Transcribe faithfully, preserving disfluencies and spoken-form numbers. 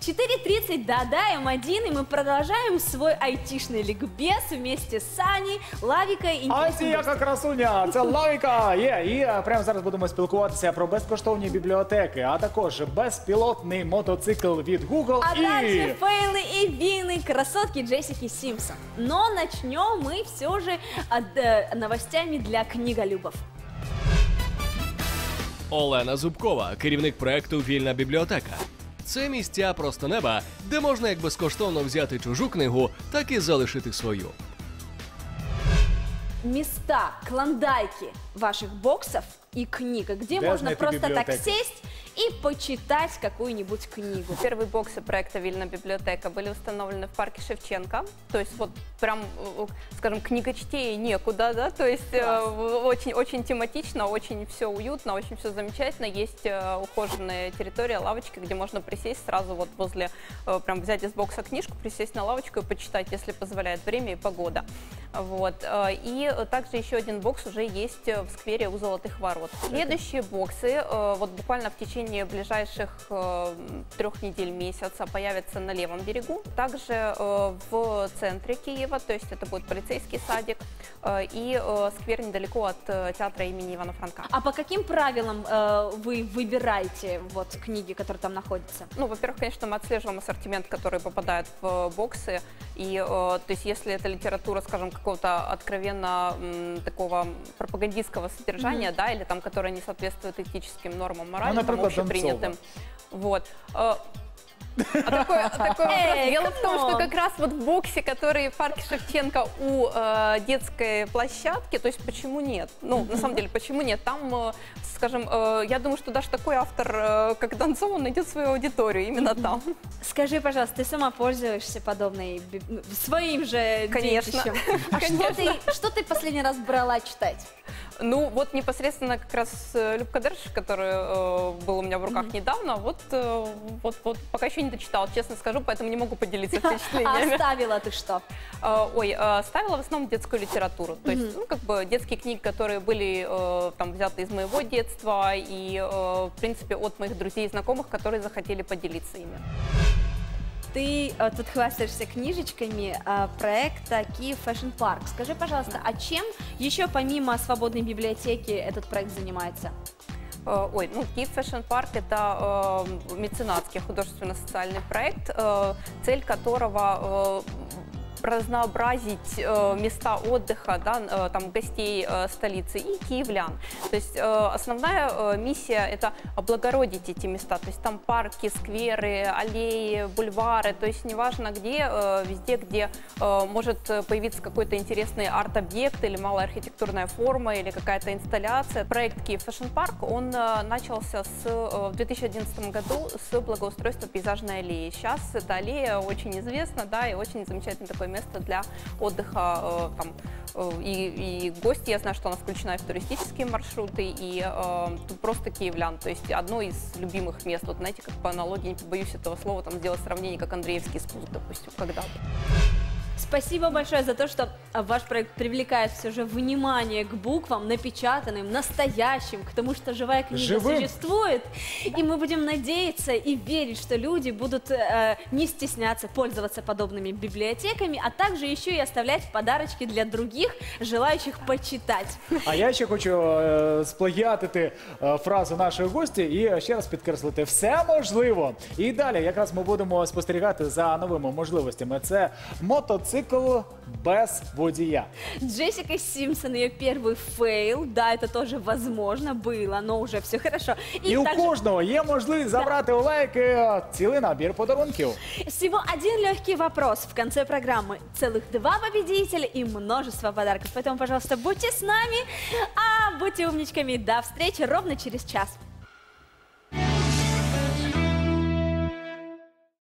четыре тридцать, да-да, эм один, и мы продолжаем свой айтишный ликбез вместе з Саней, Лавікою і А ці яка красуня, це Лавіка є. І е, прямо зараз будемо спілкуватися про безкоштовні бібліотеки, а також безпілотний мотоцикл від Google А і... также фейлы и вины красотки Джессики Симпсон. Но начнем мы все же от, э, новостями для книголюбов. Олена Зубкова, керівник проекту «Вільна бібліотека». Це місця просто неба, де можна як безкоштовно взяти чужу книгу, так і залишити свою. Места, клондайки ваших боксов и книг, где Да, можно знаете, просто так библиотека. сесть и почитать какую-нибудь книгу. Первые боксы проекта «Вильна библиотека» были установлены в парке Шевченко. То есть вот прям, э, скажем, книгочтение некуда, да, то есть э, очень, очень тематично, очень все уютно, очень все замечательно. Есть э, ухоженная территория, лавочки, где можно присесть сразу вот возле, э, прям взять из бокса книжку, присесть на лавочку и почитать, если позволяет время и погода. Вот. э, И также еще один бокс уже есть в сквере у Золотых Ворот. Следующие боксы, э, вот буквально в течение ближайших э, трех недель, месяца появятся на левом берегу. Также э, в центре Киева, то есть это будет полицейский садик э, и э, сквер недалеко от э, театра имени Ивана Франка. А по каким правилам э, вы выбираете вот книги, которые там находятся? Ну, во-первых, конечно, мы отслеживаем ассортимент, который попадает в боксы. И, э, то есть, если это литература, скажем, какого-то откровенно м, такого пропагандистского содержания, Мгм. да, или там, которая не соответствует этическим нормам морали, Ну, там, например, общепринятым. Вот. Э, А такой, а такой вопрос. Эй, Дело в том, камон. что как раз вот в боксе, который в парке Шевченко у э, детской площадки, то есть почему нет? Ну, на самом деле, почему нет? Там, э, скажем, э, я думаю, что даже такой автор, э, как Донцов, он найдет свою аудиторию именно там. Скажи, пожалуйста, ты сама пользуешься подобной, би- ну, своим же Конечно. детищем? А что Конечно. ты, что ты последний раз брала читать? Ну, вот непосредственно как раз э, Любка Дерш, который э, был у меня в руках недавно, вот, э, вот, вот пока еще не дочитала, честно скажу, поэтому не могу поделиться А впечатлениями. оставила ты что? Э, Ой, э, ставила в основном детскую литературу. То есть, ну, как бы детские книги, которые были э, там взяты из моего детства и, э, в принципе, от моих друзей и знакомых, которые захотели поделиться ими. Ты э, тут хвастаешься книжечками э, проекта Киев Fashion Park. Скажи, пожалуйста, а чем еще помимо свободной библиотеки этот проект занимается? Э, Ой, ну, Киев Fashion Park – это э, меценатский художественно-социальный проект, э, цель которого э, разнообразить э, места отдыха, да, э, там, гостей э, столицы и киевлян. То есть э, основная э, миссия – это облагородить эти места. То есть там парки, скверы, аллеи, бульвары. То есть неважно где, э, везде, где э, может появиться какой-то интересный арт-объект или малая архитектурная форма или какая-то инсталляция. Проект Киев Fashion Park, он э, начался с, э, в две тысячи одиннадцатом году с благоустройства пейзажной аллеи. Сейчас эта аллея очень известна, да, и очень замечательный такой место для отдыха э, там, э, и, и гости. Я знаю, что она включена и в туристические маршруты, и э, тут просто киевлян. То есть одно из любимых мест. Вот знаете, как по аналогии, не побоюсь этого слова, там сделать сравнение, как Андреевский спуск, допустим, когда-то. Спасибо большое за то, что ваш проект привлекает все же внимание к буквам, напечатанным, настоящим, к тому, что живая книга Живым. существует. И мы будем надеяться и верить, что люди будут э, не стесняться пользоваться подобными библиотеками, а также еще и оставлять подарочки для других, желающих почитать. А я ще хочу е, сплагіатити е, фразу нашої гості і ще раз підкреслити: все можливо. І далі якраз ми будемо спостерігати за новими можливостями. Це мотоцикл без водія. Джессика Симпсон, ее первый фейл, да, это тоже возможно было, но уже все хорошо. І у также кожного є можливість забрати у Лайки цілий набір подарунків. всего один легкий вопрос в конце программы. Целых два победителя и множество подарков. Поэтому, пожалуйста, будьте с нами, а будьте умничками. До встречи ровно через час.